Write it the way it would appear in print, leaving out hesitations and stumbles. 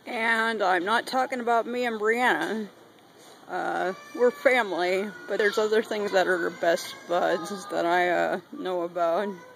And I'm not talking about me and Brianna. We're family, but there's other things that are best buds that I know about.